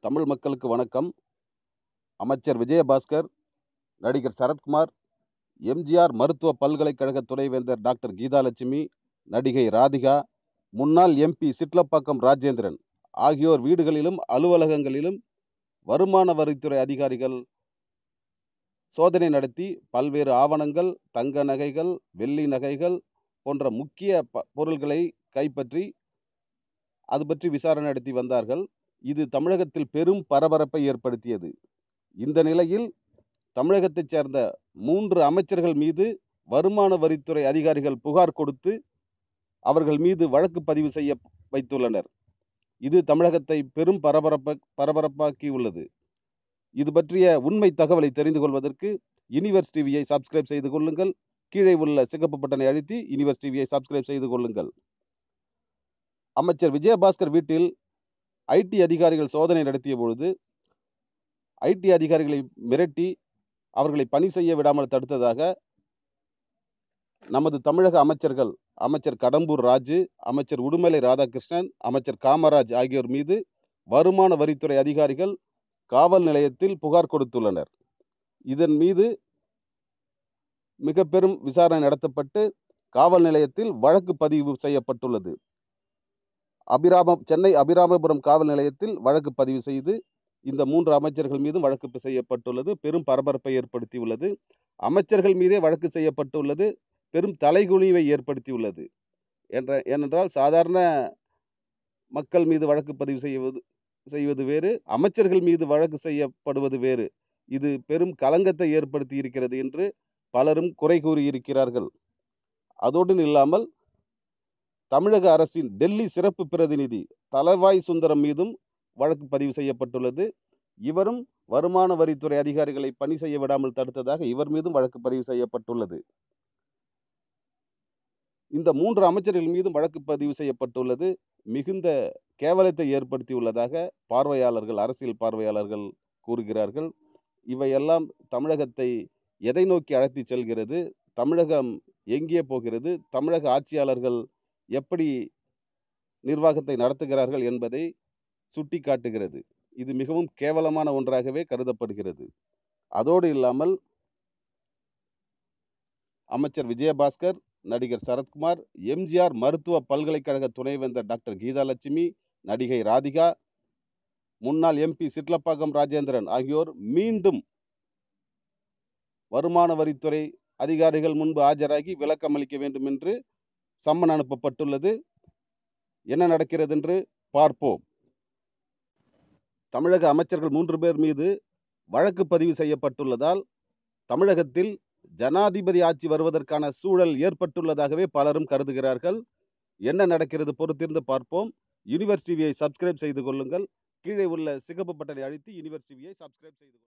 தமிழ் மக்களுக்கு வணக்கம். அமைச்சர் விஜயபாஸ்கர், நடிகர் சரத்குமார், எம்ஜிஆர் மருத்துவ பல்கலைக்கழக துணைவேந்தர் டாக்டர் கீதாலட்சுமி, நடிகை ராதிகா, முன்னாள் எம்பி சிட்லப்பாக்கம் ராஜேந்திரன் ஆகியோர் வீடுகளிலும் அலுவலகங்களிலும் வருமான வரித்துறை அதிகாரிகள் சோதனை நடத்தி பல்வேறு ஆவணங்கள், தங்க நகைகள், வெள்ளி நகைகள் போன்ற முக்கிய பொருள்களை கைப்பற்றி அது பற்றி விசாரணை நடத்தி வந்தார்கள். இது தமிழகத்தில் பெரும் பரபரப்பை ஏற்படுத்தியது. இந்த நிலையில் தமிழகத்தைச் சேர்ந்த 3 அமைச்சர்கள் மீது வருமான வரித்துறை அதிகாரிகள் புகார் கொடுத்து அவர்கள் மீது வழக்கு பதிவு செய்ய வைத்துள்ளனர். இது தமிழகத்தை பெரும் பரபரப்பாக்கியுள்ளது. இது பற்றிய உண்மை தகவலை தெரிந்து கொள்வதற்கு யுனிவர்ஸ் டிவியை சப்ஸ்கிரைப் செய்து கொள்ளுங்கள். கீழே உள்ள சிகப்பு பட்டனை அழுத்தி யுனிவர்ஸ் டிவியை சப்ஸ்கிரைப் செய்து கொள்ளுங்கள். அமைச்சர் விஜயபாஸ்கர் வீட்டில் ஐடி அதிகாரிகள் சோதனை நடத்திய பொழுது ஐடி அதிகாரிகளை மிரட்டி அவர்களை பணி செய்ய விடாமல் தடுத்ததாக நமது தமிழக அமைச்சர்கள் அமைச்சர் கடம்பூர் ராஜு, அமைச்சர் உடுமலை ராதாகிருஷ்ணன், அமைச்சர் காமராஜ் ஆகியோர் மீது வருமான வரித்துறை அதிகாரிகள் காவல் நிலையத்தில் புகார் கொடுத்துள்ளனர். இதன் மீது மிக பெரும் விசாரணை நடத்தப்பட்டு காவல் நிலையத்தில் வழக்கு பதிவு செய்யப்பட்டுள்ளது. சென்னை அபிராமபுரம் காவல் நிலையத்தில் வழக்கு பதிவு செய்து இந்த 3 அமைச்சர்கள் மீதும் வழக்கு செய்யப்பட்டுள்ளது. பெரும் பரபரப்பை ஏற்படுத்தியுள்ளது. அமைச்சர்கள் மீதே வழக்கு செய்யப்பட்டுள்ளது. பெரும் தலைகுனிவை ஏற்படுத்தியுள்ளது. ஏனென்றால் சாதாரண மக்கள் மீது வழக்கு பதிவு செய்வது வேறு, அமைச்சர்கள் மீது வழக்கு செய்யப்படுவது வேறு. இது பெரும் களங்கத்தை ஏற்படுத்தி இருக்கிறது என்று பலரும் குறை கூறியிருக்கிறார்கள். அதோடு இல்லாமல் தமிழக அரசின் டெல்லி சிறப்பு பிரதிநிதி தளவாய் சுந்தரம் மீதும் வழக்கு பதிவு செய்யப்பட்டுள்ளது. இவரும் வருமான வரித்துறை அதிகாரிகளை பணி செய்ய விடாமல் தடுத்ததாக இவர் மீதும் வழக்கு பதிவு செய்யப்பட்டுள்ளது. இந்த 3 அமைச்சர்கள் மீதும் வழக்கு பதிவு செய்யப்பட்டுள்ளது. மிகுந்த கேவலத்தை ஏற்படுத்தியுள்ளதாக அரசியல் பார்வையாளர்கள் கூறுகிறார்கள். இவையெல்லாம் தமிழகத்தை எதை நோக்கி அழைத்து செல்கிறது? தமிழகம் எங்கே போகிறது? தமிழக ஆட்சியாளர்கள் எப்படி நிர்வாகத்தை நடத்துகிறார்கள் என்பதை சுட்டி காட்டுகிறது. இது மிகவும் கேவலமான ஒன்றாகவே கருதப்படுகிறது. அதோடு இல்லாமல் அமைச்சர் விஜயபாஸ்கர், நடிகர் சரத்குமார், எம்ஜிஆர் மருத்துவ பல்கலைக்கழக துணைவேந்தர் டாக்டர் கீதாலட்சுமி, நடிகை ராதிகா, முன்னாள் எம்பி சிட்லப்பாக்கம் ராஜேந்திரன் ஆகியோர் மீண்டும் வருமான வரித்துறை அதிகாரிகள் முன்பு ஆஜராகி விளக்கம் அளிக்க வேண்டும் என்று சம்மன் அனுப்பப்பட்டுள்ளது. என்ன நடக்கிறது என்று பார்ப்போம். தமிழக அமைச்சர்கள் 3 பேர் மீது வழக்கு பதிவு செய்யப்பட்டுள்ளதால் தமிழகத்தில் ஜனாதிபதி ஆட்சி வருவதற்கான சூழல் ஏற்பட்டுள்ளதாகவே பலரும் கருதுகிறார்கள். என்ன நடக்கிறது பொறுத்திருந்து பார்ப்போம். யுனிவர்ஸ் டிவியை சப்ஸ்கிரைப் செய்து கொள்ளுங்கள். கீழே உள்ள சிகப்பு பட்டனை அழுத்தி யுனிவர்ஸ் டிவியை சப்ஸ்கிரைப் செய்து கொள்ளுங்கள்.